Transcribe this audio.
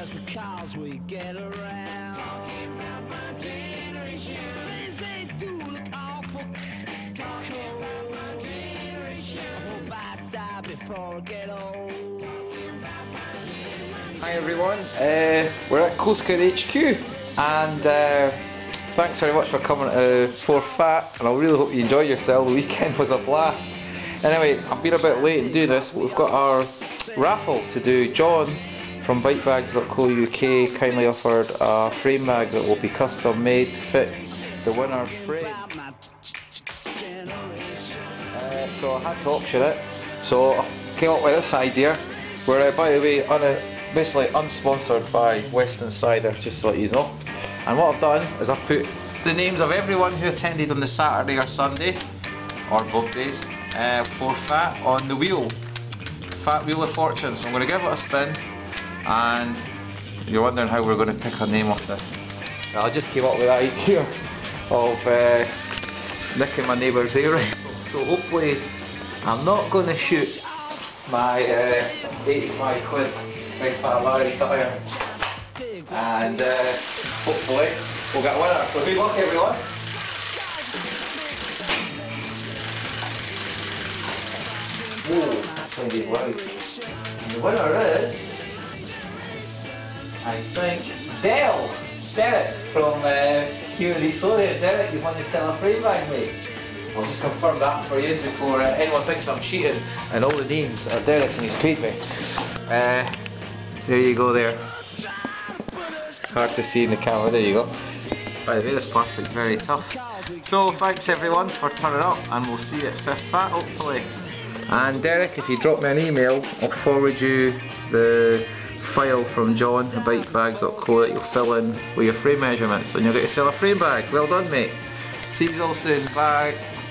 just because we get around. Talking about my generation. Things they do look awful. Talking about my generation. I hope I die before I get old. Hi everyone, we're at Coastguard HQ and thanks very much for coming to 4 Fat, and I really hope you enjoyed yourself. The weekend was a blast. Anyway, I've been a bit late to do this, but we've got our raffle to do. John from bikebags.co.uk kindly offered a frame bag that will be custom made to fit the winner's frame. So I had to auction it, so I came up with this idea. We're by the way basically unsponsored by Western Cider, just to let you know. And what I've done is I've put the names of everyone who attended on the Saturday or Sunday, or both days, for Fat on the wheel. Fat Wheel of Fortune. So I'm going to give it a spin, and you're wondering how we're going to pick a name off this. I just came up with that idea of nicking my neighbour's ear rifle. So hopefully I'm not going to shoot my 85 quid big fat Larry tyre, and hopefully we'll get a winner. So good luck everyone. Whoa, that sounded loud. And the winner is, I think, Derek from here in East Lothian. Derek, you've won the Cellar frame bag, mate. I'll just confirm that for you before anyone thinks I'm cheating, and all the names are Derek and he's paid me. There you go there. It's hard to see in the camera, there you go. By the way, this plastic's very tough. So thanks everyone for turning up, and we'll see you at 5th Fat hopefully. And Derek, if you drop me an email, I'll forward you the file from John at bikebags.co that you'll fill in with your frame measurements, and you'll get to sell a frame bag. Well done mate. See you all soon, bye.